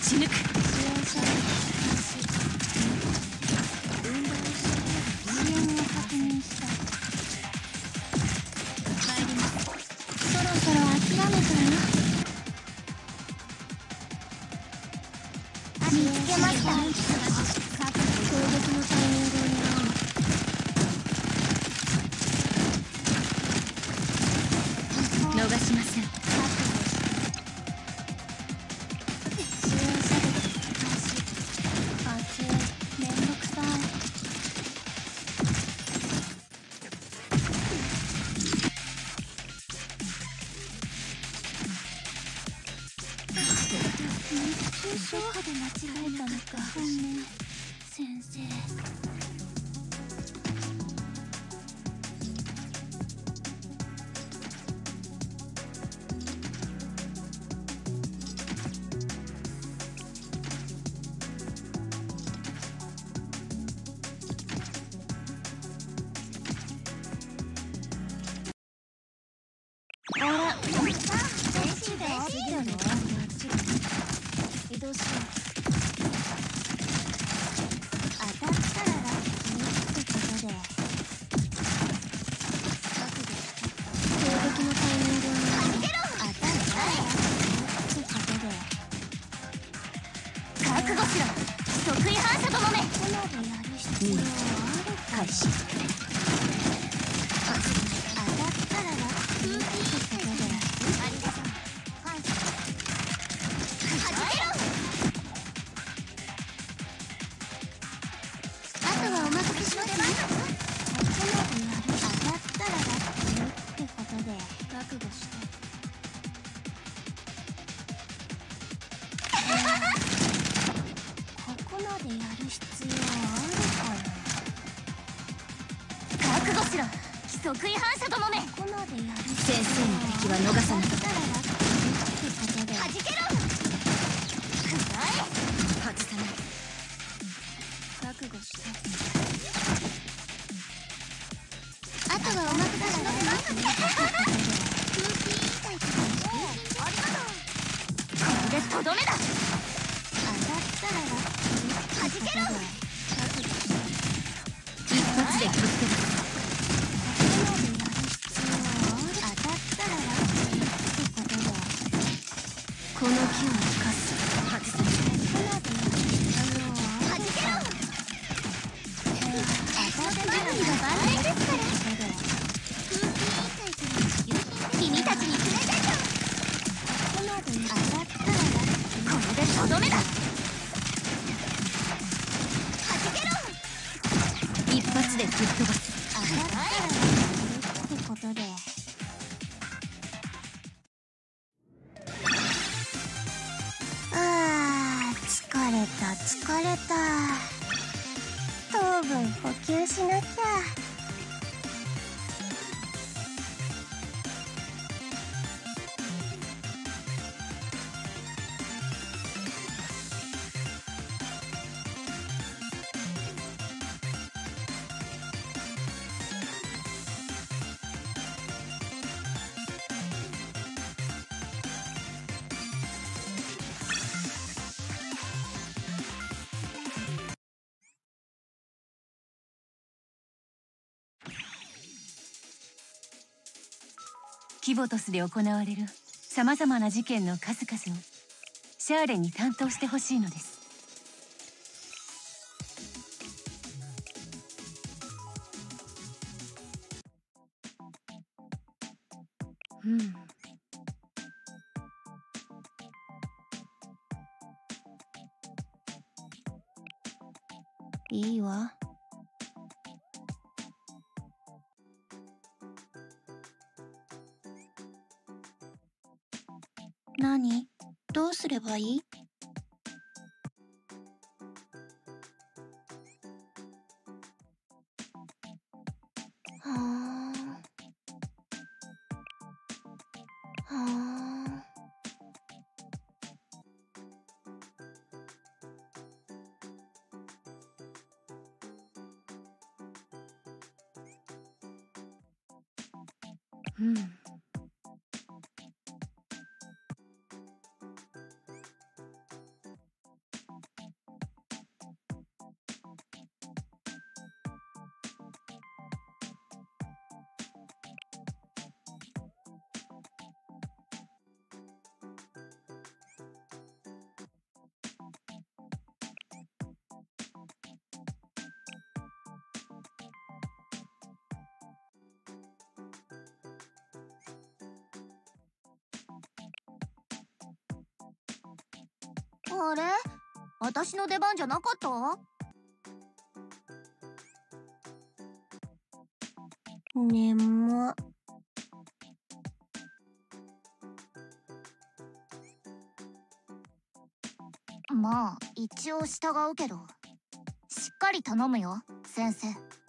ち抜く。 支援者運動して DM を確認した。帰ります。そろそろ諦めたら見つけました。攻撃のタイミングを狙う。 逃しません。 支援射撃開始。あっちめんどくさい。熱中症で間違えたのか。ごめん先生。あら、移動しよう。当たったらラッキーってことで攻撃のタイミングを狙う。当たったらラッキーってことで覚悟しろ得意反射ともめ。このでやる必要あるか。開始。当たったらラッキーってことでありがとう。はい。はじけろ。あとはお任せしますね。ここまでやる。当たったらラッキーってことで覚悟して。ここまでやる必要あるかよ。覚悟しろ規則違反者どもめ。ここまでやる。 先生の敵は逃さない。 当たったらラッキーってことではじけろ。 外さない。 覚悟して。あとはお任せしますね。空気委員会からありがとう。これでとどめだ。当たったらラッキーはじけろ。覚悟して。 一発で吹っ飛ばす。 ここまでやる必要ある。当たったらラッキーってことでこの木を生かす。外さない。 ここまでやる必要あるか。当たったらラッキーってことで君たちにプレゼント。ここまで当たったらラッキー。これでとどめだ。はじけろ。 一発で吹っ飛ばす。 当たったらラッキーってことで疲れた疲れた。糖分補給しなきゃ。 キボトスで行われるさまざまな事件の数々をシャーレに担当してほしいのです。 いいわ。何？どうすればいい？はあ。はあ。 あれ、私の出番じゃなかった？眠っ。まあ一応従うけど、しっかり頼むよ先生。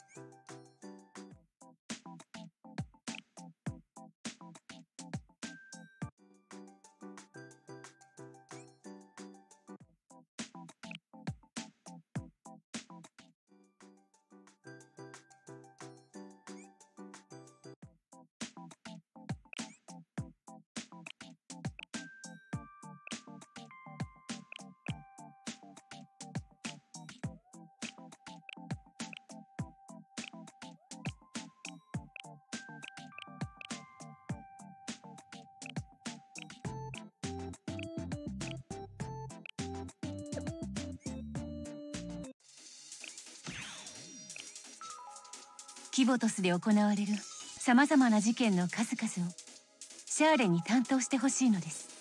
キボトスで行われるさまざまな事件の数々をシャーレに担当してほしいのです。